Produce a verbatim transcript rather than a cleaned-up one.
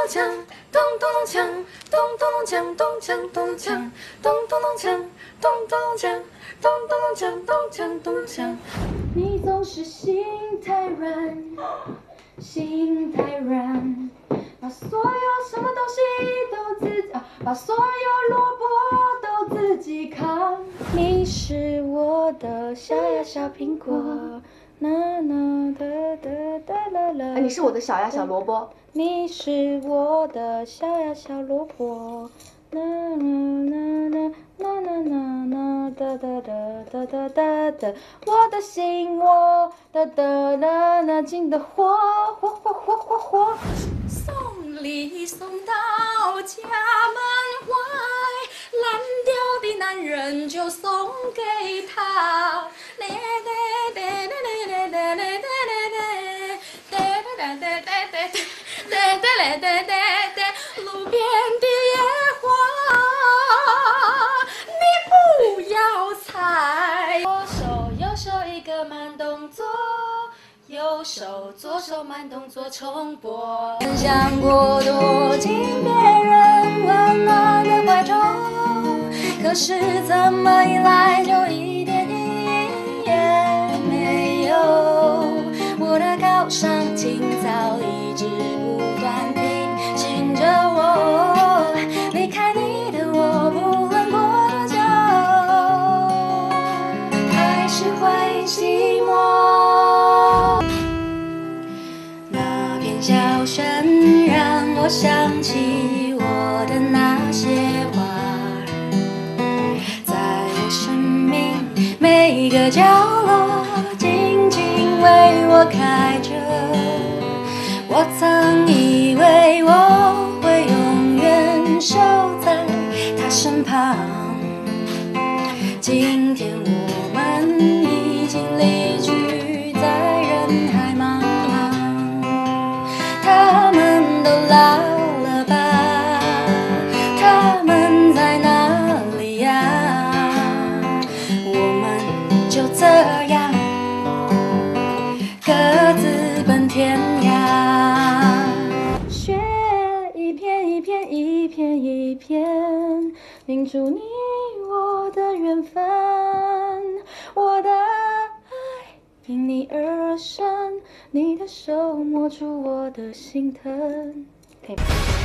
锵，咚咚咚锵，咚咚咚锵，咚锵咚锵，咚咚咚锵，咚咚咚锵，咚咚咚锵，咚锵咚锵。 你总是心太软，心太软，把所有什么东西都自己啊，把所有萝卜都自己扛。你是我的小呀小苹果，啦啦哒哒哒啦啦。 哎，你是我的小呀小萝卜。 你是我的小呀小萝卜，啦啦啦啦啦啦啦啦哒哒哒哒哒哒哒，我的心窝哒哒啦啦紧的火火火火火火。 送礼送到家门外，烂掉的男人就送给他。路边的野花，你不要采。左手右手一个慢动作，右手左手慢动作重播。很想过躲进别人温暖的怀中，可是怎么一来就一点意义也没有。我的高尚情早一直不断提醒着我，离开你的我不论过多久，还是会寂寞。那片笑声让我想起我的那些花，在我生命每一个角落静静为我开着。我曾以为我会永远守在他身旁，今天我们已经离去在人海茫茫。他们都老了吧？他们在哪里呀？我们就这样各自奔天涯。 雪一片一片一片一片，凝住你我的缘分，我的爱因你而生，你的手摸出我的心疼。可以吗？